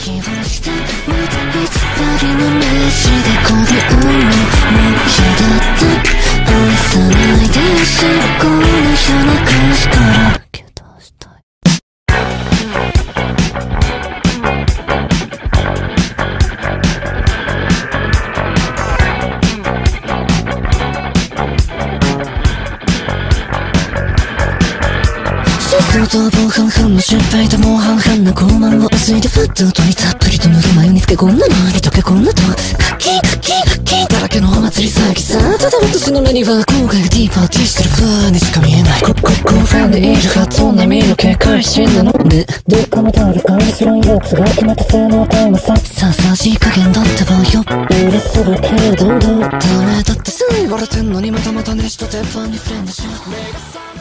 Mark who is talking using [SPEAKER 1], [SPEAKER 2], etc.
[SPEAKER 1] 気をしてまたいつばりの飯でこびうのもう嫌だって愛さないでよしこんな夜中しから抜け出したい相当防犯犯の失敗ともう半々な傲慢を忘いてフットにたっぷりと塗る眉につけこんなのに溶けこんなとカッキーカッキーカッキーだらけのお祭り騒ぎさただ私の目には後悔がディーパーティーしてるファーにしか見えないこファンでいる発音並みの警戒心なのでどっかの通りかもしらんやつが決まった性能タイムさささじ加減だってばよ許するけれどダメだってさ言われてんのにまたまた熱した鉄板にフレンドし